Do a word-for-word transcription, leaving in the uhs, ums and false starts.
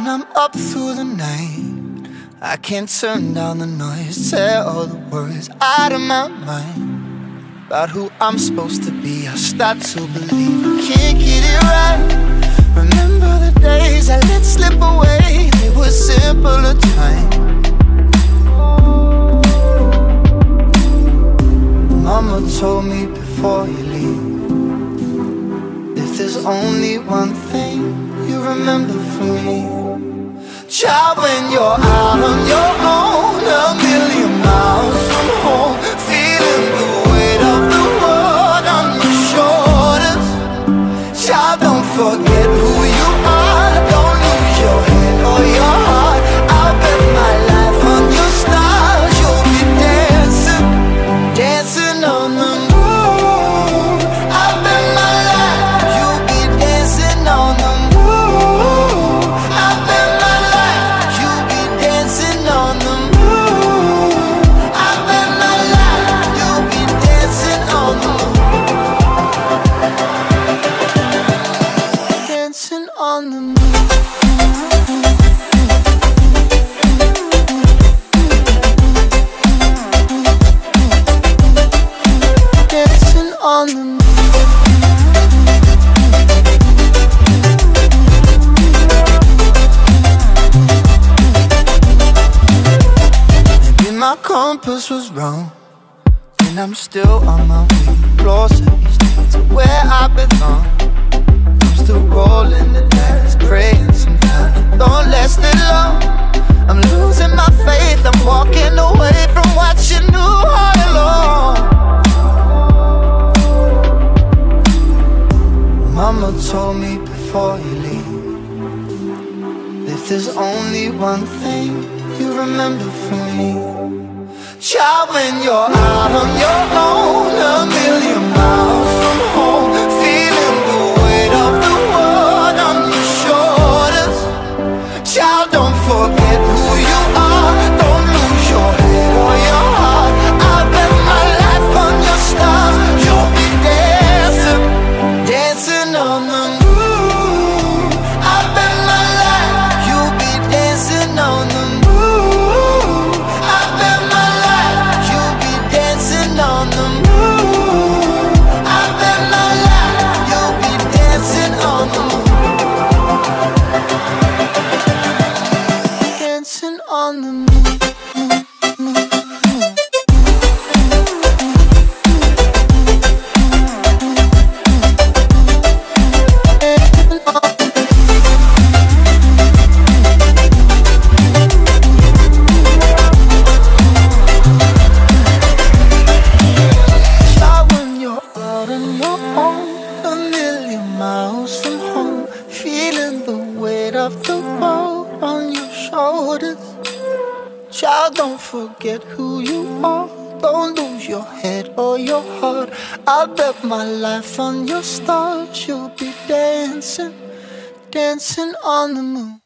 when I'm up through the night. I can't turn down the noise, tear all the words out of my mind about who I'm supposed to be. I start to believe I can't get it right. Remember the days I let slip away, they were simpler times. Mama told me before you leave, if there's only one thing you remember from me, child, when you're out on your own, a million miles from home, feeling the weight of the world on your shoulders. Child, don't forget who you are, don't lose your head or your heart. I'll bet my life on your stars, you'll be dancing, dancing on the moon. I'll bet my life you'll be dancing on the moon. I'll bet my life you'll be dancing on the moon. I'll bet my life you'll be dancing on the moon. Dancing on the moon. Dancing on the moon. Maybe my compass was wrong, and I'm still on my way closer each day to where I belong. I'm still rolling the dice, praying sometimes it don't last it long. I'm losing my faith, I'm walking away from what you knew all along. Mama told me before you leave, if there's only one thing you remember from me, child, when you're out on your own, a million miles from home, feeling the weight of the world on your shoulders. Child, don't forget who you are, don't lose your head or your heart. I'll bet my life on your stars, you'll be dancing, dancing on the moon. I'll bet my life you'll be dancing on the moon. I'll bet my life you'll be dancing on the moon. I'll bet my life you'll be dancing on the moon. Dancing on the moon. Child, when you're out on your own, a million miles from home, feeling the weight of the world on your shoulders. Child, don't forget who you are, don't lose your head or your heart. I'll bet my life on your stars, you'll be dancing, dancing on the moon.